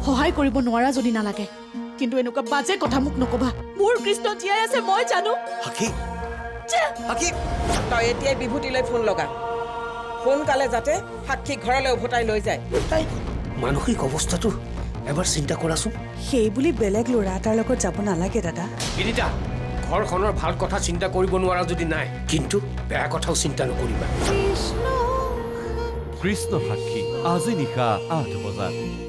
সহায় কৰিব নোৱাৰা যদি নালাগে কিন্তু এনেকুৱা বাজে কথা মোক নকবা মোৰ কৃষ্ণ জীয়াই আছে মই জানো হাকি হাকি তই এতিয়াই বিভূতিলৈ ফোন লগা সোনকালে যাতে সাক্ষী ঘৰলৈ উভতাই লৈ যায় তাই মানসিক অৱস্থাটো এবাৰ চিন্তা কৰাচোন সেই বুলি বেলেগ ল'ৰা এটাৰ লগত যাব নালাগে দাদা বিনিতা ঘৰখনৰ ভাল কথা চিন্তা কৰিব নোৱাৰা যদি নাই কিন্তু বেয়া কথাও চিন্তা নকৰিবা কৃষ্ণ সাক্ষী আজি নিশা 8 বজাত